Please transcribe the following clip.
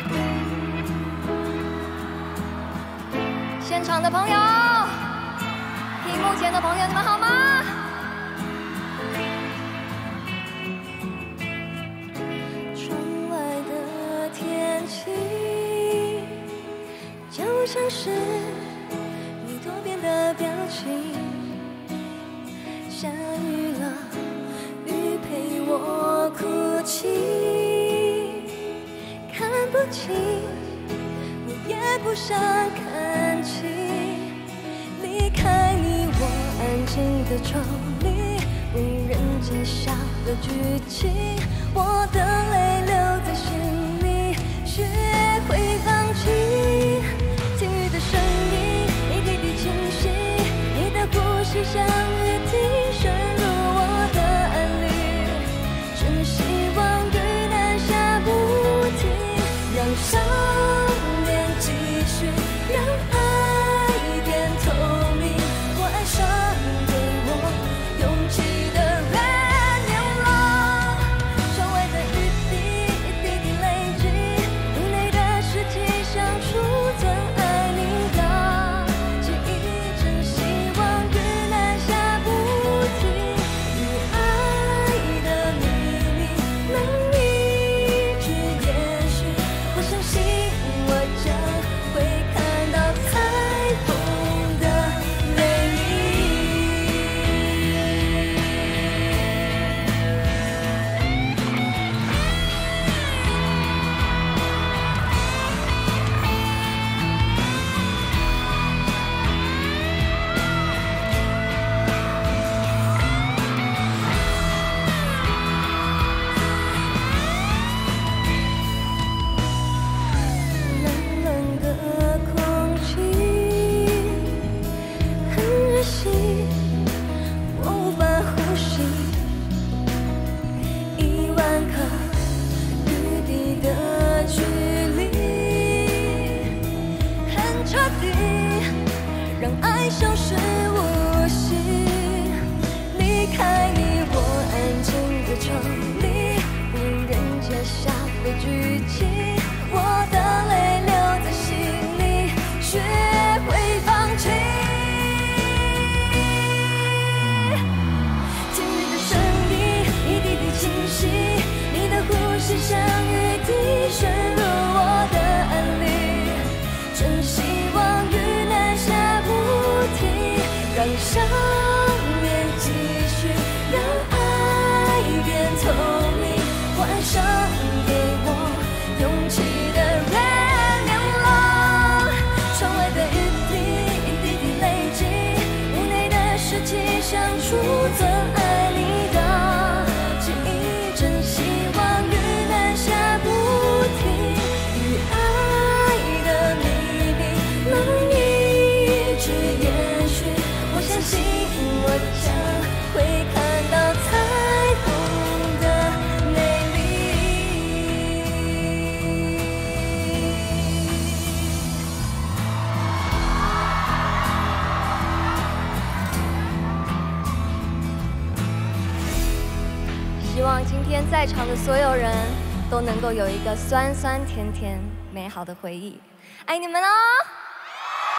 现场的朋友，屏幕前的朋友，你们好吗？窗外的天气就像是你多变的表情，下雨了，雨陪我哭泣，看不清，我也不想看清，离开你我安静的抽离，无人揭晓的剧情，我的泪留在心里，学会放弃，听雨的声音一滴滴清晰，你的呼吸像雨滴渗入我的安里，真希望雨南下不停，让想念继续，让爱变透明，我爱上给我勇气的人流浪，窗外的雨滴一滴滴累积，屋内的世界像储存爱你的记忆，真希望雨南下不停，与爱的秘密能一直延续，我相信我将会看到彩虹的美丽。冷冷的空气很窒息，我无法呼吸，10000颗雨滴的距离很彻底，让爱消失无息，离开你我安静的抽离，无人揭晓的剧情，我的泪留在心里，学会放弃，听雨的声音一滴滴清晰，你的呼吸像雨滴渗入我的安里，真希望雨南下不停，让想念继续，让爱变透明，我爱上给我勇气的人流浪，窗外的雨滴一滴滴累积，屋内的世界像储存爱你的记忆，真希望雨南下不停，与爱的秘密能一直延续，我相信我将会看到彩虹的美丽。希望今天在场的所有人都能够有一个酸酸甜甜美好的回忆，爱你们哦！